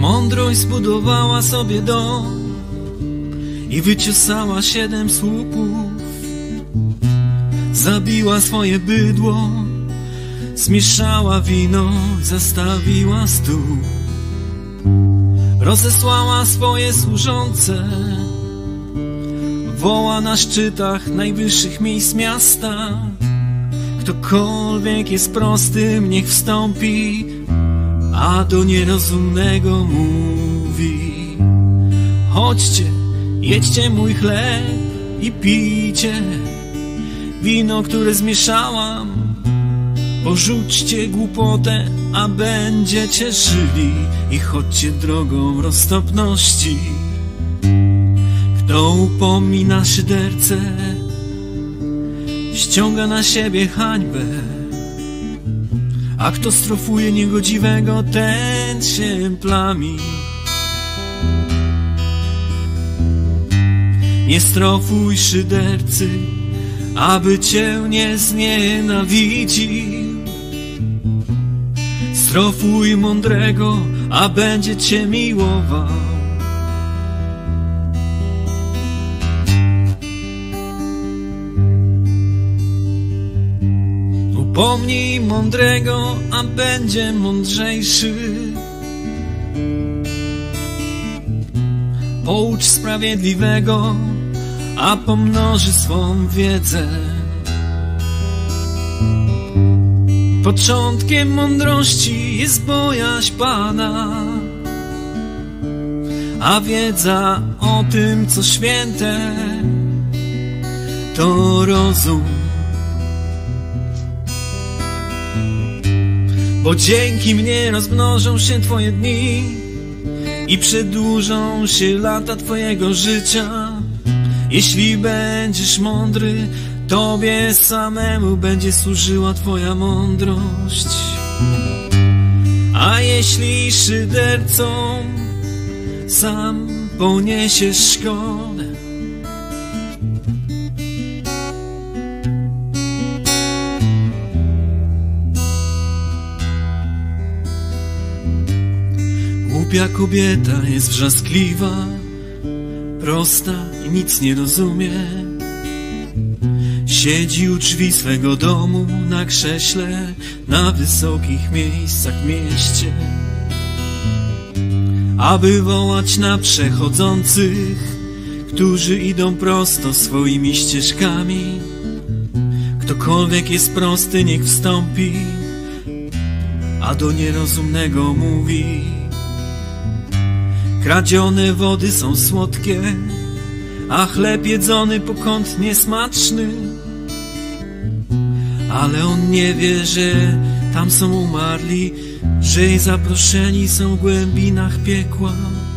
Mądrość zbudowała sobie dom i wyciosała 7 słupów. Zabiła swoje bydło, zmieszała wino, zastawiła stół. Rozesłała swoje służące, woła na szczytach najwyższych miejsc miasta. Ktokolwiek jest prostym, niech wstąpi, a do nierozumnego mówi: chodźcie, jedźcie mój chleb i pijcie wino, które zmieszałam. Porzućcie głupotę, a będziecie żyli, i chodźcie drogą roztropności. Kto upomina szydercę, ściąga na siebie hańbę, a kto strofuje niegodziwego, ten się plami. Nie strofuj szydercy, aby cię nie znienawidził. Strofuj mądrego, a będzie cię miłował. Upomnij mądrego, a będzie mądrzejszy. Poucz sprawiedliwego, a pomnoży swą wiedzę. Początkiem mądrości jest bojaźń Pana, a wiedza o tym, co święte, to rozum. Bo dzięki mnie rozmnożą się twoje dni i przedłużą się lata twojego życia. Jeśli będziesz mądry, tobie samemu będzie służyła twoja mądrość. A jeśli szydercą, sam poniesiesz szkodę. Głupia kobieta jest wrzaskliwa, prosta i nic nie rozumie. Siedzi u drzwi swego domu na krześle, na wysokich miejscach w mieście, aby wołać na przechodzących, którzy idą prosto swoimi ścieżkami. Ktokolwiek jest prosty, niech wstąpi, a do nierozumnego mówi: kradzione wody są słodkie, a chleb jedzony pokątnie smaczny. Ale on nie wie, że tam są umarli, że jej zaproszeni są w głębinach piekła.